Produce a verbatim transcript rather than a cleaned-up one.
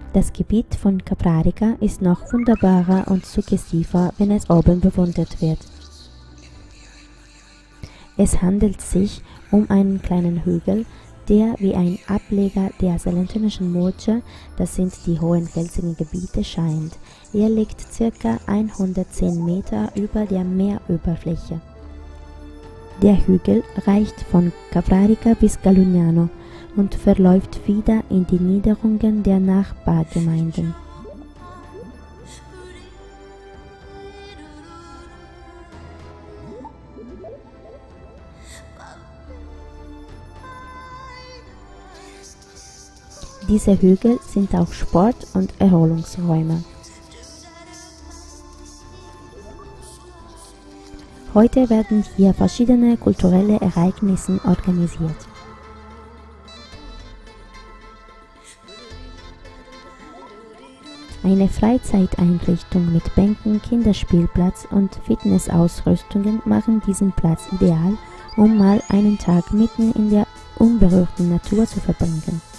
Das Gebiet von Caprárica ist noch wunderbarer und suggestiver, wenn es oben bewundert wird. Es handelt sich um einen kleinen Hügel, der wie ein Ableger der Salentinischen Murge, das sind die hohen felsigen Gebiete, scheint. Er liegt ca. hundertzehn Meter über der Meeroberfläche. Der Hügel reicht von Caprárica bis Galugnano und verläuft wieder in die Niederungen der Nachbargemeinden. Diese Hügel sind auch Sport- und Erholungsräume. Heute werden hier verschiedene kulturelle Ereignisse organisiert. Eine Freizeiteinrichtung mit Bänken, Kinderspielplatz und Fitnessausrüstungen machen diesen Platz ideal, um mal einen Tag mitten in der unberührten Natur zu verbringen.